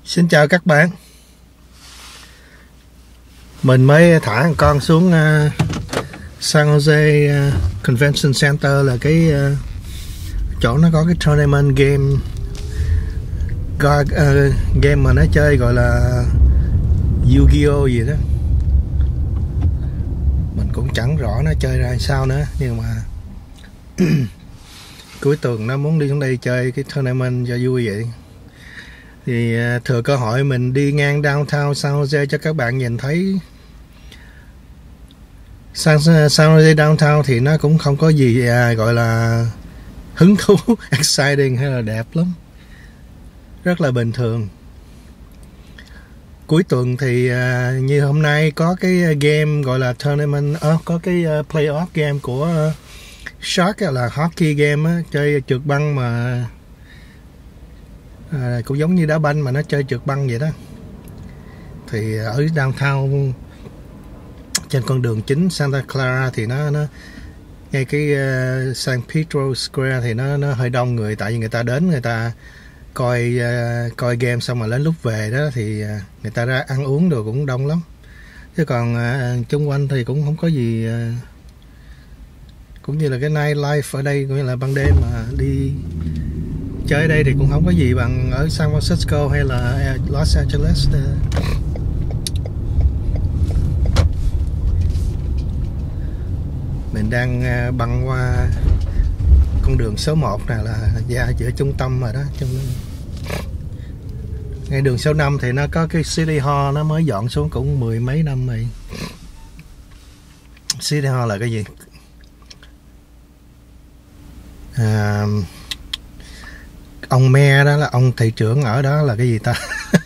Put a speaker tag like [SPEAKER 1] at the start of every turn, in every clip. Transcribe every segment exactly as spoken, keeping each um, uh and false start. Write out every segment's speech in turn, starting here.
[SPEAKER 1] Xin chào các bạn. Mình mới thả một con xuống uh, San Jose uh, Convention Center, là cái uh, chỗ nó có cái tournament game God, uh, game mà nó chơi gọi là Yu-Gi-Oh gì đó. Mình cũng chẳng rõ nó chơi ra sao nữa, nhưng mà cuối tuần nó muốn đi xuống đây chơi cái tournament cho vui vậy. Thì thừa cơ hội mình đi ngang downtown San Jose cho các bạn nhìn thấy. San, San Jose downtown thì nó cũng không có gì à, gọi là hứng thú, exciting hay là đẹp lắm. Rất là bình thường. Cuối tuần thì à, như hôm nay có cái game gọi là tournament, à, có cái uh, playoff game của uh, Shark, là hockey game á, chơi trượt băng mà à, cũng giống như đá banh mà nó chơi trượt băng vậy đó. Thì ở downtown trên con đường chính Santa Clara thì nó nó ngay cái uh, San Pedro Square thì nó nó hơi đông người, tại vì người ta đến người ta coi uh, coi game xong mà đến lúc về đó thì uh, người ta ra ăn uống rồi cũng đông lắm. Chứ còn uh, xung quanh thì cũng không có gì, uh, cũng như là cái night life ở đây, cũng như là ban đêm mà đi chơi ở đây thì cũng không có gì bằng ở San Francisco hay là Los Angeles. Mình đang băng qua con đường số một này, là ra giữa trung tâm rồi đó. Ngay đường số năm thì nó có cái City Hall, nó mới dọn xuống cũng mười mấy năm rồi. City Hall là cái gì? À, ông mayor đó, là ông thị trưởng ở đó, là cái gì ta?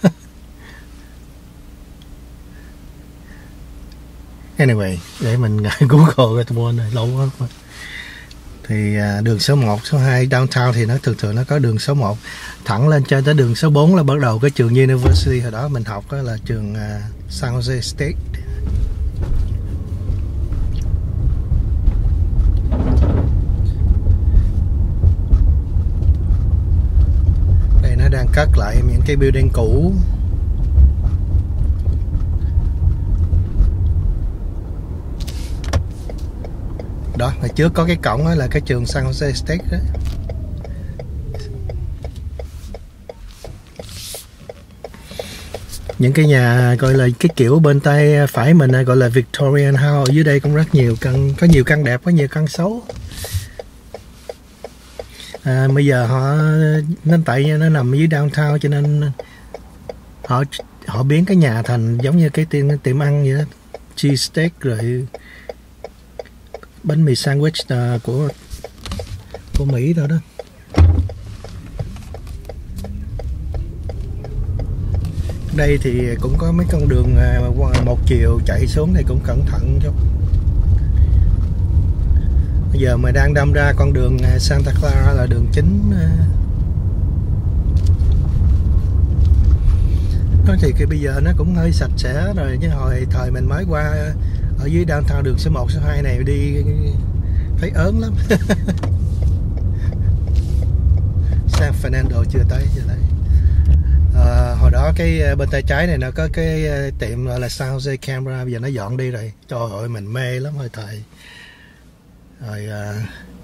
[SPEAKER 1] Anyway, để mình Google cái tôi quên rồi, lâu quá. Thì à, đường số một, số hai downtown thì nó thường thường nó có đường số một thẳng lên trên tới đường số bốn là bắt đầu cái trường University. Hồi đó mình học đó là trường à, San Jose State. Đây nó đang cất lại những cái building cũ. Đó, hồi trước có cái cổng đó là cái trường San Jose State đó. Những cái nhà gọi là cái kiểu bên tay phải mình gọi là Victorian House, ở dưới đây cũng rất nhiều căn, có nhiều căn đẹp, có nhiều căn xấu. À, bây giờ họ nên tại nó nằm dưới downtown cho nên họ họ biến cái nhà thành giống như cái tiệm tiệm ăn vậy đó, cheese steak rồi bánh mì sandwich uh, của của Mỹ đó đó. Đây thì cũng có mấy con đường uh, một chiều chạy xuống này, cũng cẩn thận chút. Bây giờ mình đang đâm ra con đường uh, Santa Clara là đường chính. Uh, Nó thì cái bây giờ nó cũng hơi sạch sẽ rồi, chứ hồi thời mình mới qua ở dưới downtown đường số một, số hai này đi thấy ớn lắm. San Fernando chưa tới chưa tới. À, hồi đó cái bên tay trái này nó có cái tiệm gọi là San Jose Camera, bây giờ nó dọn đi rồi. Trời ơi, mình mê lắm hồi thời rồi à,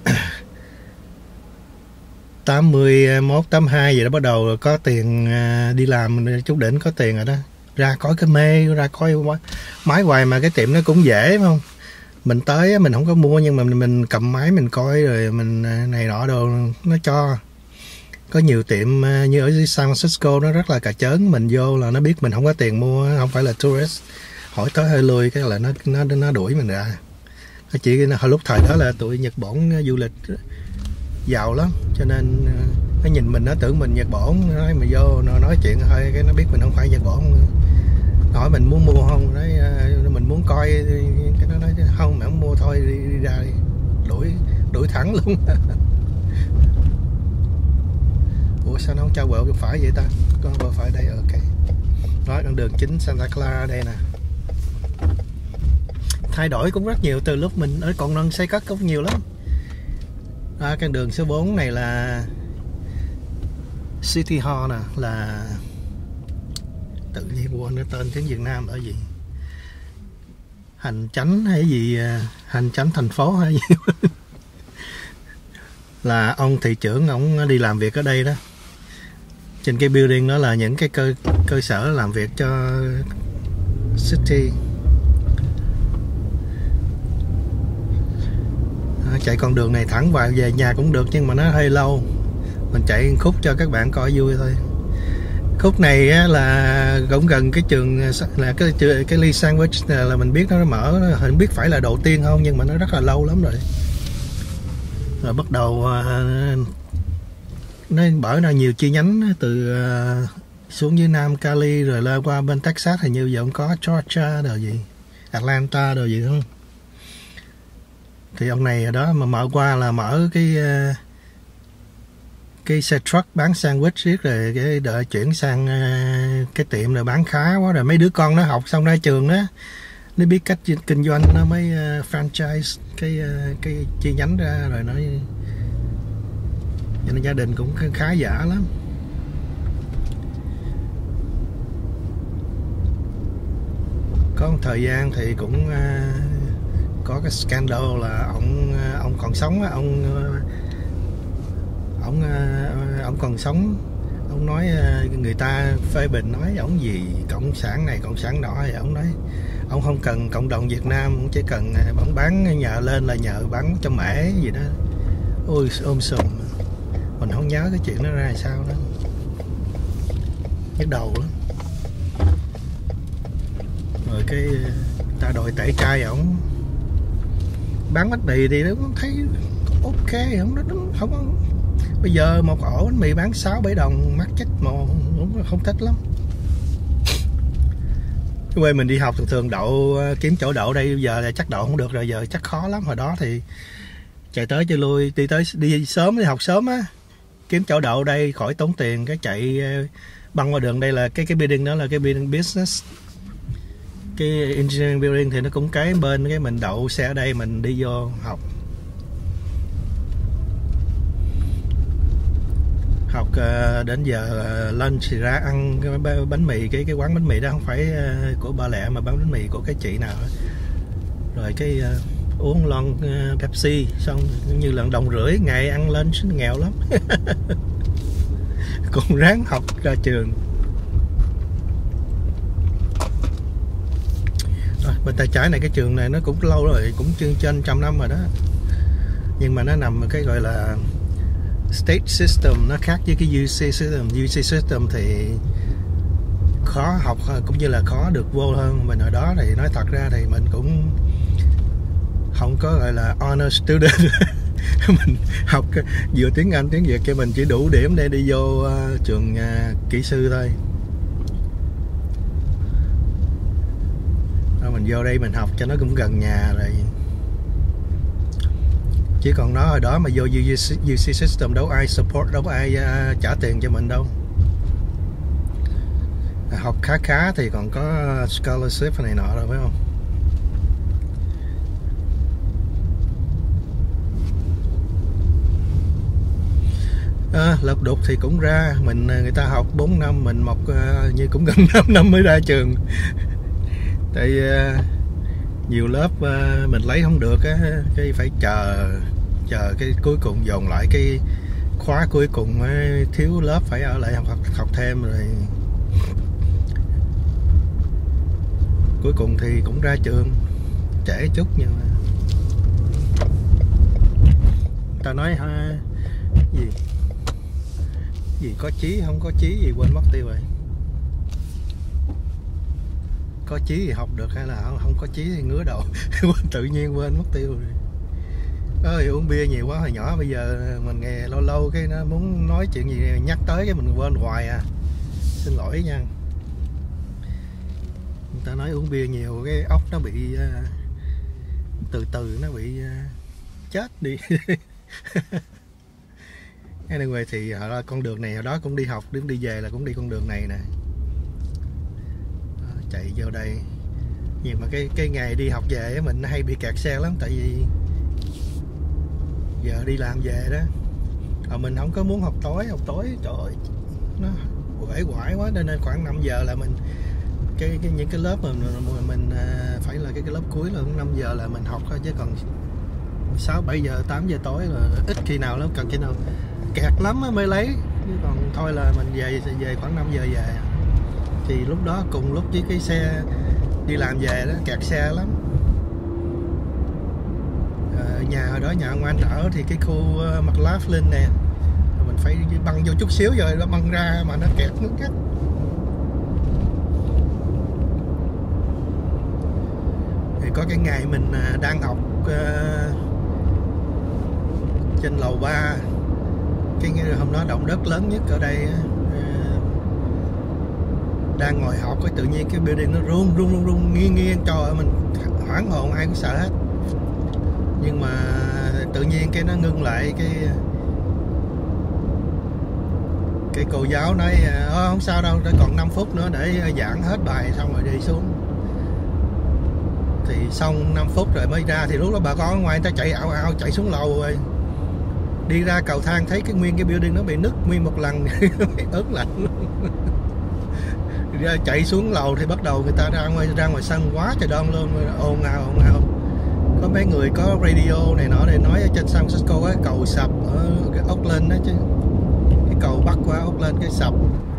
[SPEAKER 1] tám mươi mốt, tám mươi hai gì đó bắt đầu có tiền đi làm, chút đỉnh có tiền rồi đó. Ra coi cái mê, ra coi máy hoài mà cái tiệm nó cũng dễ, phải không? Mình tới mình không có mua, nhưng mà mình, mình cầm máy mình coi rồi mình này nọ đồ nó cho. Có nhiều tiệm như ở San Francisco nó rất là cà chớn, mình vô là nó biết mình không có tiền mua, không phải là tourist, hỏi tới hơi lười cái là nó nó nó đuổi mình ra. Nó chỉ hồi lúc thời đó là tụi Nhật Bản du lịch giàu lắm, cho nên nó nhìn mình nó tưởng mình Nhật Bản, nói mà vô nó nói chuyện thôi cái nó biết mình không phải Nhật Bản. Hỏi mình muốn mua không, nói mình muốn coi, cái nó nói không, mẹ không mua thôi, đi, đi ra đi. đuổi đuổi thẳng luôn. Ủa sao nó không cho quẹo phải vậy ta? Con quẹo phải đây, ok. Nói con đường chính Santa Clara đây nè. Thay đổi cũng rất nhiều từ lúc mình ở còn nâng xây cất cũng nhiều lắm. À, cái đường số bốn này là City Hall nè, là Tự nhiên quên cái tên tiếng Việt Nam là gì, hành chánh hay gì, hành chánh thành phố hay gì là ông thị trưởng ông đi làm việc ở đây đó. Trên cái building đó là những cái cơ cơ sở làm việc cho city. Chạy con đường này thẳng vào về nhà cũng được, nhưng mà nó hơi lâu, mình chạy khúc cho các bạn coi vui thôi. Khúc này là cũng gần cái trường, là cái cái ly sandwich là mình biết nó mở, không biết phải là đầu tiên không, nhưng mà nó rất là lâu lắm rồi. Rồi bắt đầu nó bởi ra nhiều chi nhánh từ xuống dưới Nam Cali rồi lên qua bên Texas, hình như giờ cũng có Georgia rồi gì, Atlanta rồi gì không. Thì ông này ở đó mà mở qua là mở cái cái xe truck bán sandwich riết, rồi cái đợi chuyển sang cái tiệm rồi bán khá quá rồi. Mấy đứa con nó học xong ra trường đó, nó biết cách kinh doanh, nó mới franchise cái cái chi nhánh ra rồi. Nó cho nên gia đình cũng khá giả lắm. Có một thời gian thì cũng có cái scandal là ông ông còn sống, ông ông ông còn sống, ông nói người ta phê bình nói ông gì cộng sản này cộng sản nọ, thì ông nói ông không cần cộng đồng Việt Nam, ông chỉ cần ông bán nhà lên là nhờ bán cho mẻ gì đó. Ôi ôm sùm, mình không nhớ cái chuyện đó ra sao đó, nhức đầu lắm. Rồi cái ta đòi tẩy chay ổng bán bánh mì thì nó thấy ok, không nó không có. Bây giờ một ổ bánh mì bán sáu bảy đồng mắc chết mà cũng không thích lắm. Cái quê mình đi học thường thường đậu, kiếm chỗ đậu đây giờ là chắc đậu không được rồi, giờ chắc khó lắm. Hồi đó thì chạy tới chạy lui, đi tới đi sớm, đi học sớm á, kiếm chỗ đậu đây khỏi tốn tiền, cái chạy băng qua đường. Đây là cái cái building đó là cái building business, cái engineering building thì nó cũng kế bên, cái mình đậu xe ở đây mình đi vô học. Học uh, đến giờ uh, lunch thì ra ăn cái bánh mì, cái cái quán bánh mì đó không phải uh, của ba Lẹ mà bán bánh mì của cái chị nào đó. Rồi cái uh, uống lon uh, Pepsi xong như lần đồng rưỡi ngày ăn lunch, nghèo lắm. Cũng ráng học ra trường. Rồi, bên tay trái này cái trường này nó cũng lâu rồi, cũng trên trên trăm năm rồi đó, nhưng mà nó nằm ở cái gọi là state system, nó khác với cái u xê system. u xê system thì khó học cũng như là khó được vô hơn. Mình ở đó thì nói thật ra thì mình cũng không có gọi là honor student. Mình học vừa tiếng Anh tiếng Việt cho mình chỉ đủ điểm để đi vô uh, trường uh, kỹ sư thôi. Rồi mình vô đây mình học cho nó cũng gần nhà rồi. Chứ còn nó hồi đó mà vô u xê system đâu ai support, đâu ai uh, trả tiền cho mình đâu. Học khá khá thì còn có scholarship này nọ rồi phải không? À, lật đục thì cũng ra, mình người ta học bốn năm, mình một uh, như cũng gần năm năm mới ra trường. Tại uh, nhiều lớp uh, mình lấy không được á, cái phải chờ chờ cái cuối cùng dồn lại cái khóa cuối cùng mới thiếu lớp, phải ở lại học học thêm rồi. Cuối cùng thì cũng ra trường trễ chút, nhưng mà ta nói ha, gì gì có chí không có chí gì quên mất tiêu rồi. Có chí thì học được hay là không có chí thì ngứa đầu. Tự nhiên quên mất tiêu rồi. Ơi uống bia nhiều quá, hồi nhỏ bây giờ mình nghe lâu lâu cái nó muốn nói chuyện gì nhắc tới cái mình quên hoài à. Xin lỗi nha. Người ta nói uống bia nhiều cái óc nó bị uh, từ từ nó bị uh, chết đi. Anyway thì hồi đó, con đường này hồi đó cũng đi học, đứng đi về là cũng đi con đường này nè. Đó, chạy vô đây. Nhưng mà cái cái ngày đi học về mình hay bị kẹt xe lắm, tại vì giờ đi làm về đó. Rồi mình không có muốn học tối, học tối trời ơi, nó quể quải quá, nên khoảng năm giờ là mình cái, cái những cái lớp mà mình, mình phải là cái, cái lớp cuối là năm giờ là mình học thôi, chứ còn sáu bảy giờ tám giờ tối là ít khi nào lắm, cần khi nào kẹt lắm mới lấy, chứ còn thôi là mình về về khoảng năm giờ về. Thì lúc đó cùng lúc với cái xe đi làm về đó, kẹt xe lắm. À, nhà hồi đó nhà ông anh ở thì cái khu uh, McLaughlin nè, mình phải băng vô chút xíu rồi nó băng ra mà nó kẹt nước cắt. Thì có cái ngày mình uh, đang học uh, trên lầu ba, cái hôm đó động đất lớn nhất ở đây, uh, đang ngồi học cái tự nhiên cái building nó rung rung rung rung nghiêng nghiêng, trời ơi mình hoảng hồn, ai cũng sợ hết. Nhưng mà tự nhiên cái nó ngưng lại, cái cái cô giáo nói không sao đâu, còn năm phút nữa để giảng hết bài xong rồi đi xuống. Thì xong năm phút rồi mới ra, thì lúc đó bà con ở ngoài người ta chạy ảo ảo chạy xuống lầu rồi. Đi ra cầu thang thấy cái nguyên cái building nó bị nứt nguyên một lần ớn lạnh luôn. Ra chạy xuống lầu thì bắt đầu người ta ra ngoài ra ngoài sân quá trời đông luôn, ồn ào ồn ào. Có mấy người có radio này nọ để nói ở trên San Francisco cái cầu sập ở Oakland đó chứ, cái cầu bắc qua Oakland cái sập.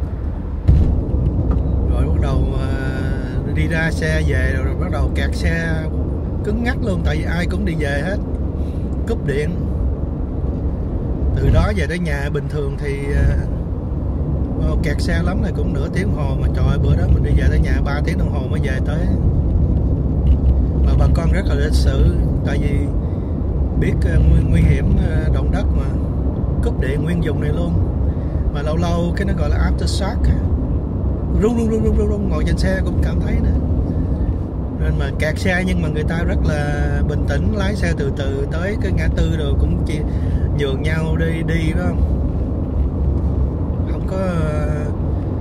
[SPEAKER 1] Rồi bắt đầu uh, đi ra xe về rồi, rồi bắt đầu kẹt xe cứng ngắc luôn, tại vì ai cũng đi về hết, cúp điện. Từ đó về tới nhà bình thường thì uh, kẹt xe lắm là cũng nửa tiếng hồ, mà trời ơi, bữa đó mình đi về tới nhà ba tiếng đồng hồ mới về tới. Mà bà con rất là lịch sự, tại vì biết uh, nguy, nguy hiểm uh, động đất mà, cúp điện nguyên vùng này luôn. Mà lâu lâu cái nó gọi là aftershock, rung rung rung rung rung, rung ngồi trên xe cũng cảm thấy nữa. Nên mà kẹt xe nhưng mà người ta rất là bình tĩnh, lái xe từ từ tới cái ngã tư rồi cũng chỉ nhường nhau đi đi đó, không có uh,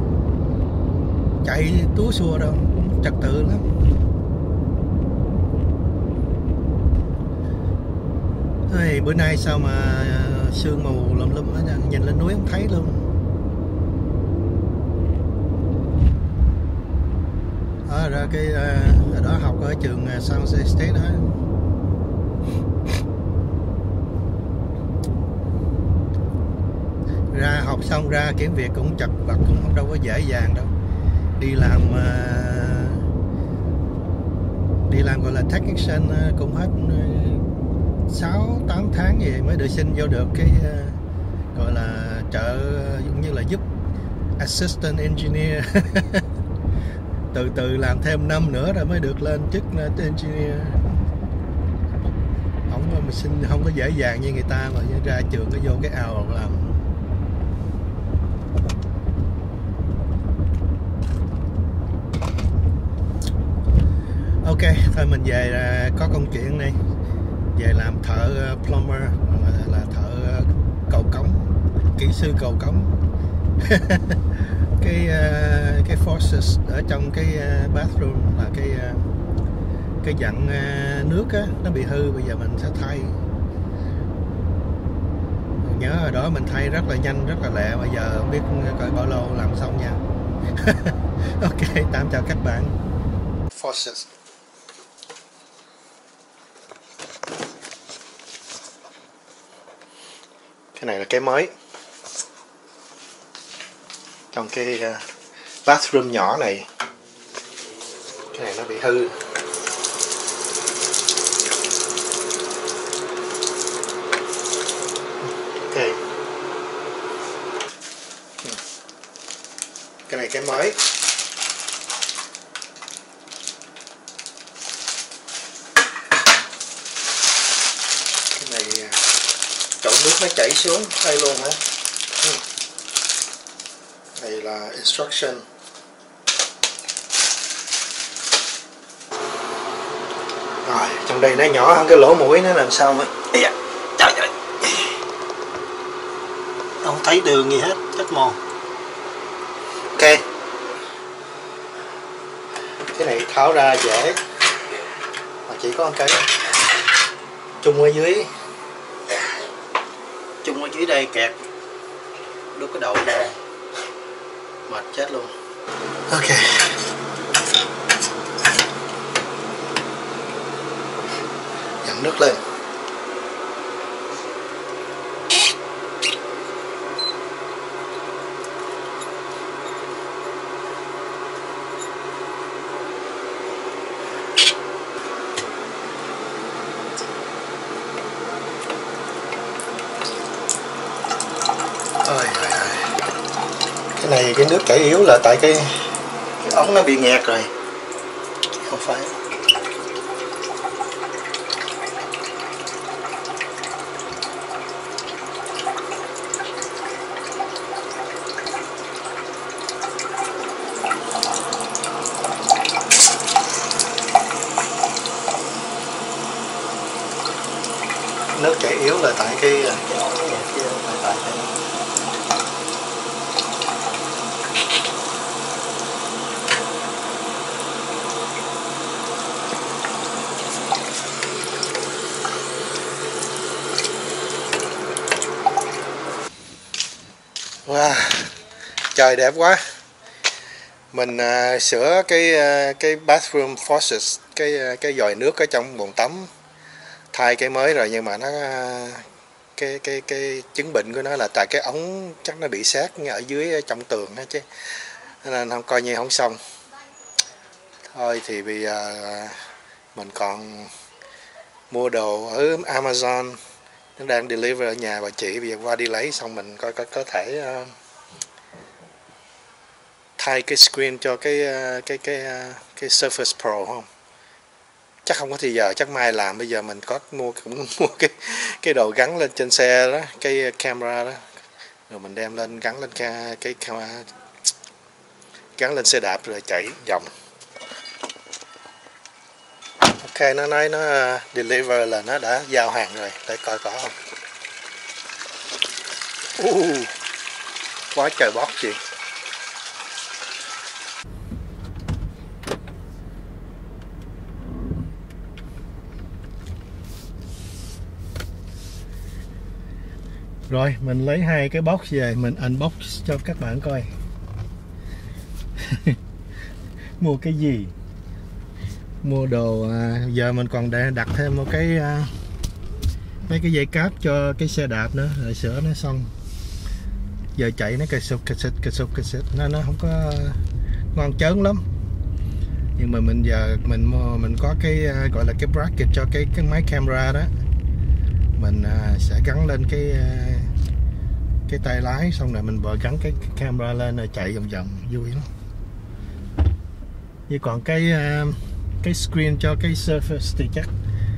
[SPEAKER 1] chạy túa xua đâu, trật tự lắm. Thì bữa nay sao mà sương mù lum lum hết, nhìn lên núi không thấy luôn. Đó, ra cái ở đó học ở trường San Jose State đó. Ra học xong ra kiếm việc cũng chật vật, cũng không đâu có dễ dàng đâu. Đi làm đi làm gọi là technician cũng hết sáu tám tháng gì mới được xin vô được cái gọi là trợ, giống như là giúp assistant engineer. Từ từ làm thêm năm nữa rồi mới được lên chức engineer. Không mà xin không có dễ dàng như người ta, mà ra trường có vô cái ào làm. Ok, thôi mình về, có công chuyện này, về làm thợ plumber, là, là thợ cầu cống, kỹ sư cầu cống. cái uh, cái faucet ở trong cái uh, bathroom là cái uh, cái dặn uh, nước á, nó bị hư, bây giờ mình sẽ thay. Nhớ hồi đó mình thay rất là nhanh, rất là lẹ, bây giờ không biết coi bao lâu làm xong nha. Ok, tạm chào các bạn. Faucet. Cái này là cái mới. Trong cái uh, bathroom nhỏ này, cái này nó bị hư. Ok. Cái này cái mới. Cái này uh, chỗ nước nó chảy xuống đây luôn hả? Đây là instruction. Rồi, trong đây nó nhỏ hơn cái lỗ mũi, nó làm sao mà trời ơi, không thấy đường gì hết, chết mồ. Ok, cái này tháo ra dễ, mà chỉ có một cái chung ở dưới, chung ở dưới đây kẹt, đút cái đầu ra, mệt chết luôn. Ok. Nhận nước lên. Ôi, cái này cái nước chảy yếu là tại cái, cái ống nó bị nghẹt rồi, không phải. Nước chảy yếu là tại cái, cái ống nó nghẹt kia, tại tại cái wow, trời đẹp quá. Mình uh, sửa cái uh, cái bathroom faucet, cái uh, cái vòi nước ở trong bồn tắm, thay cái mới rồi, nhưng mà nó uh, cái cái cái chứng bệnh của nó là tại cái ống chắc nó bị sát ở dưới ở trong tường đó chứ, nên không coi như không xong. Thôi thì bây giờ uh, mình còn mua đồ ở Amazon, nó đang deliver ở nhà bà chị, bây giờ qua đi lấy xong mình coi có có thể uh, thay cái screen cho cái uh, cái cái uh, cái Surface Pro không? Chắc không có thì giờ, chắc mai làm. Bây giờ mình có mua cũng mua cái cái đồ gắn lên trên xe đó, cái camera đó, rồi mình đem lên gắn lên cái cái camera, gắn lên xe đạp rồi chạy vòng. Ok, nó nói nó deliver là nó đã giao hàng rồi, để coi có không. Uh, quá trời box chị. Rồi mình lấy hai cái box về, mình unbox cho các bạn coi. Mua cái gì? Mua đồ à, giờ mình còn để đặt thêm một cái à, mấy cái dây cáp cho cái xe đạp nữa, rồi sửa nó xong. Giờ chạy nó cà sụt cà xịt cà sụt cà xịt, nó nó không có ngon chớn lắm. Nhưng mà mình giờ mình mình có cái à, gọi là cái bracket cho cái cái máy camera đó, mình à, sẽ gắn lên cái à, cái tay lái, xong rồi mình vừa gắn cái, cái camera lên rồi chạy vòng vòng vui lắm. Như còn cái à, cái screen cho cái Surface thì chắc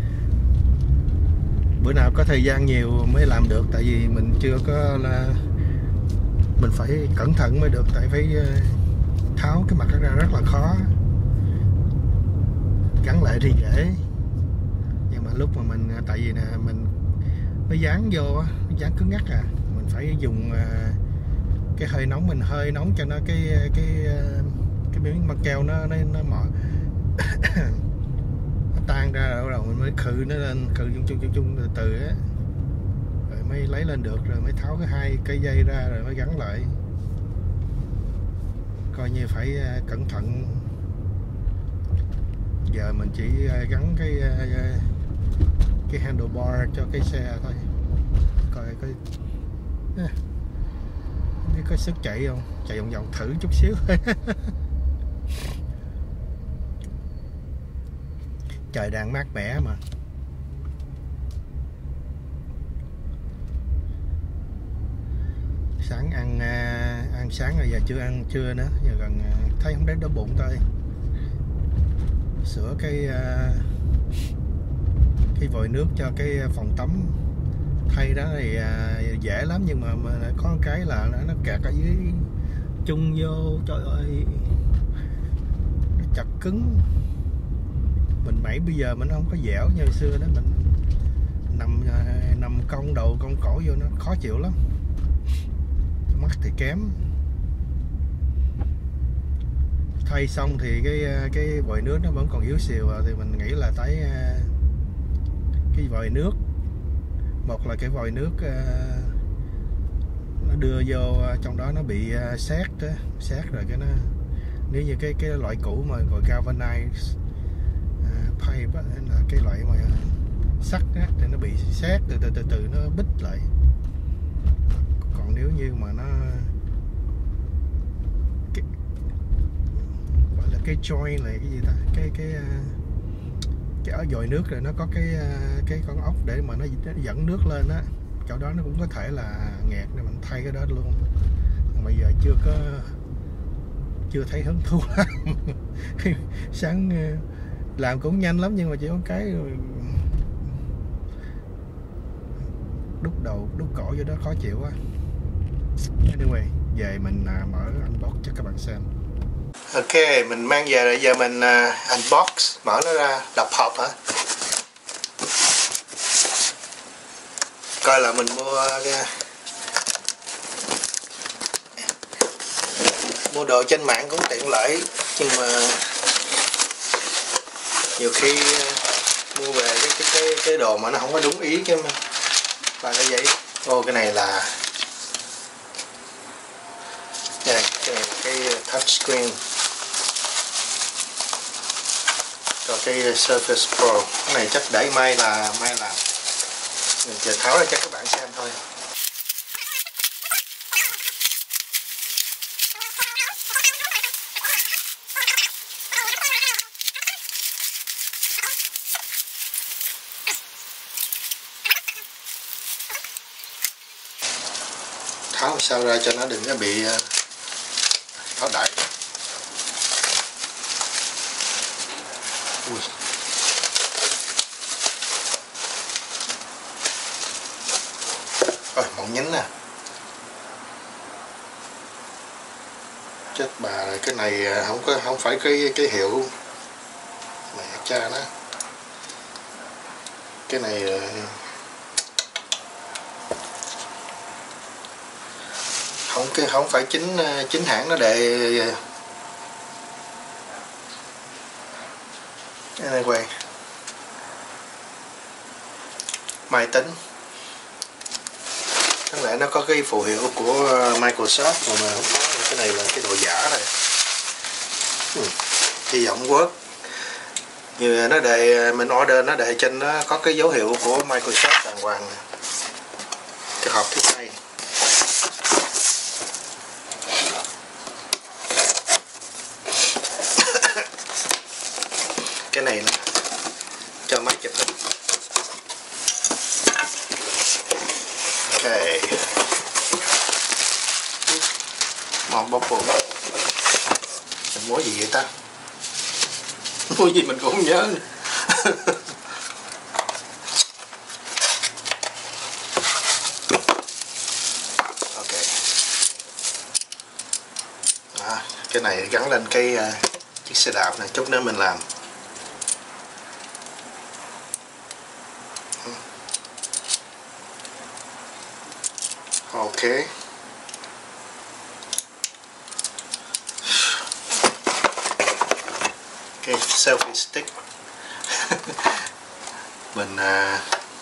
[SPEAKER 1] bữa nào có thời gian nhiều mới làm được, tại vì mình chưa có là mình phải cẩn thận mới được, tại phải tháo cái mặt ra rất là khó. Gắn lại thì dễ, nhưng mà lúc mà mình tại vì nè mình mới dán vô, dán cứng ngắc à, mình phải dùng cái hơi nóng, mình hơi nóng cho nó cái cái cái miếng băng keo nó nó nó mỏ nó tan ra rồi, rồi mình mới khử nó lên, khử chung chung chung chung từ từ á, rồi mới lấy lên được, rồi mới tháo cái hai cây dây ra rồi mới gắn lại. Coi như phải cẩn thận. Giờ mình chỉ gắn cái cái handlebar cho cái xe thôi, coi coi biết có sức chạy không, chạy vòng vòng thử chút xíu thôi. Trời đang mát mẻ mà. Sáng ăn ăn sáng rồi, giờ chưa ăn trưa nữa, giờ gần thấy không đến đói bụng thôi. Sửa cái cái vòi nước cho cái phòng tắm thay đó thì dễ lắm, nhưng mà, mà có một cái là nó kẹt ở dưới chung vô, trời ơi nó chặt cứng. Mình mẩy bây giờ mình không có dẻo như hồi xưa đó, mình nằm nằm cong đầu cong cổ vô nó khó chịu lắm, mắt thì kém. Thay xong thì cái cái vòi nước nó vẫn còn yếu xìu à, thì mình nghĩ là tới cái vòi nước, một là cái vòi nước nó đưa vô trong đó nó bị sét đó, sét rồi cái nó, nếu như cái cái loại cũ mà gọi galvanized pipe là cái loại mà sắt á, thì nó bị sét từ từ từ từ nó bít lại. Còn nếu như mà nó cái, gọi là cái joint là cái gì ta, cái cái cái ở dội nước rồi nó có cái cái con ốc để mà nó, nó dẫn nước lên á, chỗ đó nó cũng có thể là nghẹt nên mình thay cái đó luôn. Còn bây giờ chưa có chưa thấy hứng thú lắm. Sáng làm cũng nhanh lắm nhưng mà chỉ có cái rồi đút đầu đút cổ vô đó khó chịu quá. Anyway, về mình mở unbox cho các bạn xem. Ok, mình mang về rồi, giờ mình uh, unbox, mở nó ra, đập hộp hả? Coi là mình mua uh, mua đồ trên mạng cũng tiện lợi, nhưng mà nhiều khi uh, mua về cái, cái cái cái đồ mà nó không có đúng ý cái mà là nó vậy. Ô, cái này là cái này, cái này là cái touch screen. Còn cái Surface Pro, cái này chắc để mai là mai làm. Mình chờ tháo ra cho các bạn xem thôi. Tháo sao ra cho nó đừng có bị tháo đậy. Ui. Rồi, mỏng nhánh nè. Chết bà rồi, cái này không có không phải cái cái hiệu mẹ cha nó. Cái này không cái không phải chính chính hãng nó đề. Anyway, máy tính đáng lẽ nó có cái phù hiệu của Microsoft mà, mà không có. Cái này là cái đồ giả này. Ừ, hy vọng work. Như nó đề mình order nó đề trên nó có cái dấu hiệu của Microsoft đàng hoàng. Cái hộp thứ hai. Cái này là cho máy chụp hình. Ok. Một bóp bụng. Mình mua gì vậy ta? Mua gì mình cũng không nhớ. Ok. À, cái này gắn lên cái uh, chiếc xe đạp này, chút nữa mình làm. Ok. Cái selfie stick. Mình uh,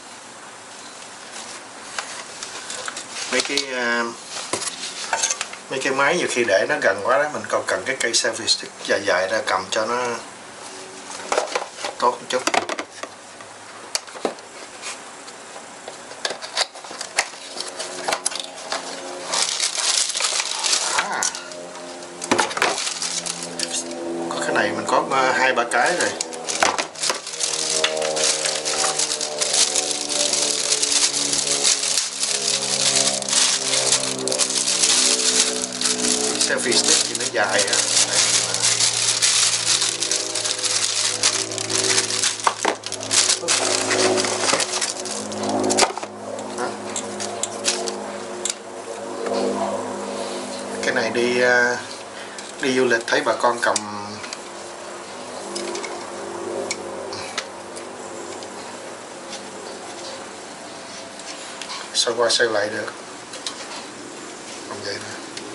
[SPEAKER 1] mấy cái uh, mấy cái máy nhiều khi để nó gần quá đó, mình còn cần cái cây selfie stick dài dài ra cầm cho nó tốt một chút. Này mình có hai ba cái rồi. Selfie stick thì nó dài á. Cái này đi đi du lịch thấy bà con cầm xoay qua xoay lại được. Không vậy nè.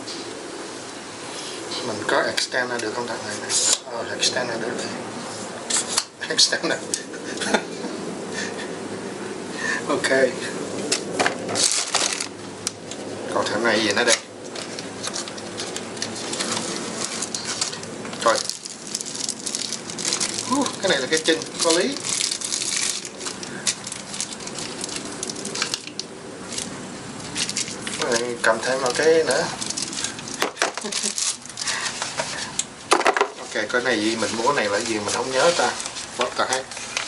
[SPEAKER 1] Mình có extender được không thằng này nè? Oh, extender được. Extender. Ok. Còn thằng này gì nữa đây? Rồi. Uh, cái này là cái chân có lý. cầm thêm một cái nữa. Ok, cái này gì mình mua này là gì mình không nhớ ta. What the heck?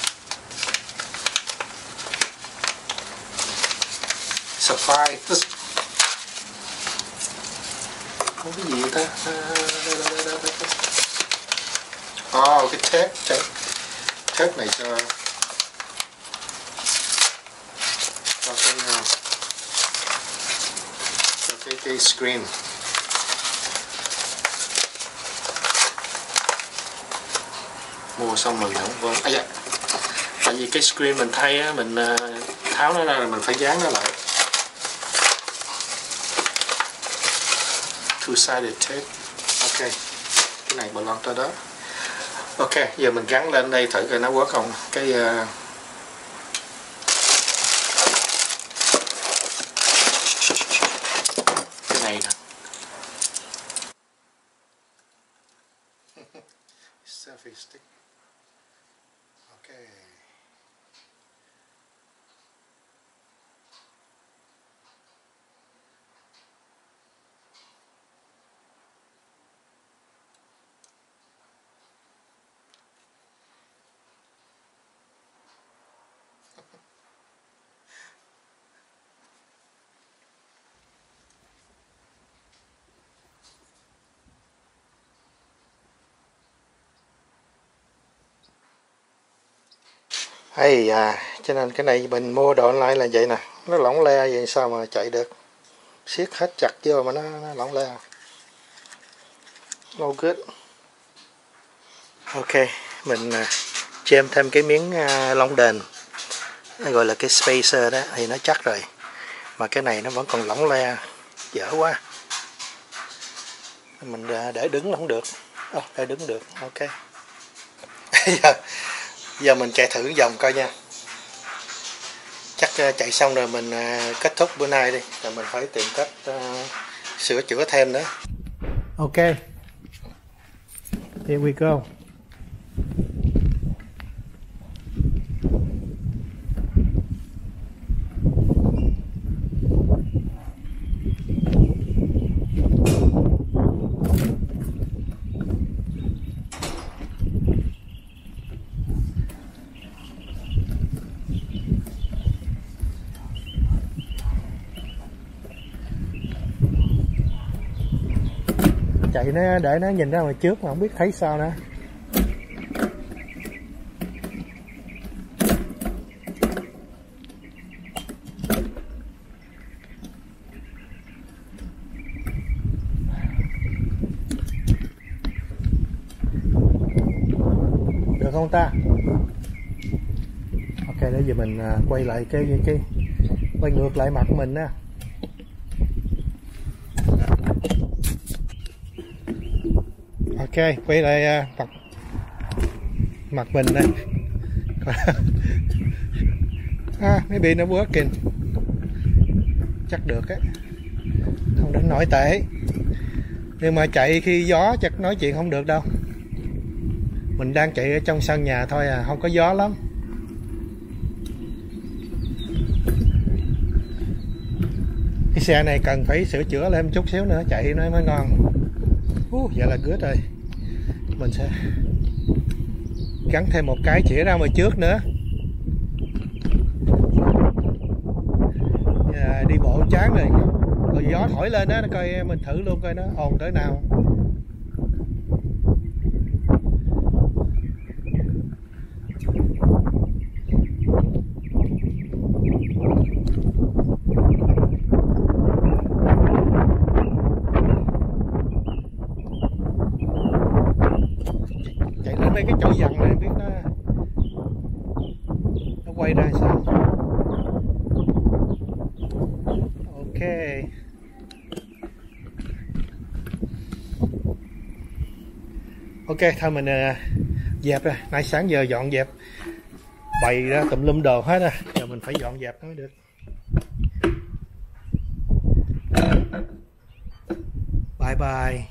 [SPEAKER 1] Surprise. Có cái gì ta? Oh, cái tape, tape, tape này cho cho cái cho cái cái screen. Mua xong rồi không vâng. À, dạ. Tại vì cái screen mình thay á, mình tháo nó ra là mình phải dán nó lại. Two-sided tape. Ok, cái này belong to đó. Ok, giờ mình gắn lên đây thử coi nó work không. Cái uh... cái này nè. Selfie stick. Ok. Hay à, cho nên cái này mình mua đồ online là vậy nè, nó lỏng le vậy sao mà chạy được, siết hết chặt vô mà nó, nó lỏng le. No good. Ok, mình chêm thêm cái miếng uh, lông đền, nó gọi là cái spacer đó thì nó chắc rồi, mà cái này nó vẫn còn lỏng le, dở quá. Mình để đứng là không được. Oh, để đứng được. Ok. giờ, giờ mình chạy thử vòng coi nha. Chắc chạy xong rồi mình kết thúc bữa nay đi, rồi mình phải tìm cách uh, sửa chữa thêm nữa. Ok, here we go. Chạy nó để nó nhìn ra ngoài trước mà không biết thấy sao nữa. Được không ta? Ok, để giờ mình quay lại cái cái, cái quay ngược lại mặt của mình á. Ok, quay lại uh, mặt mặt mình đây. À, maybe nó working. Chắc được á, không đến nổi tệ. Nhưng mà chạy khi gió chắc nói chuyện không được đâu. Mình đang chạy ở trong sân nhà thôi à, không có gió lắm. Cái xe này cần phải sửa chữa lên chút xíu nữa chạy nó mới ngon. Uh, vậy là good rồi. Mình sẽ gắn thêm một cái chĩa ra ngoài trước nữa. À, đi bộ chán rồi, rồi gió thổi lên đó, coi mình thử luôn coi nó ồn tới nào. Đây cái chỗ dằn này biết nó nó quay ra sao. Ok, ok thôi mình uh, dẹp rồi. Nay sáng giờ dọn dẹp bày ra tùm lum đồ hết rồi, giờ mình phải dọn dẹp nó mới được. Bye bye.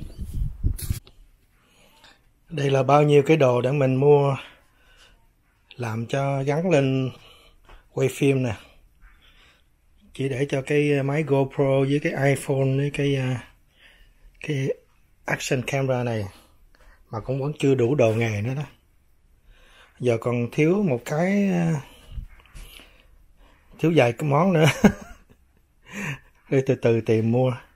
[SPEAKER 1] Đây là bao nhiêu cái đồ để mình mua làm cho gắn lên quay phim nè. chỉ để cho cái máy GoPro với cái iPhone với cái cái action camera này, mà cũng vẫn chưa đủ đồ nghề nữa đó. Giờ còn thiếu một cái, thiếu vài cái món nữa. Để từ từ tìm mua.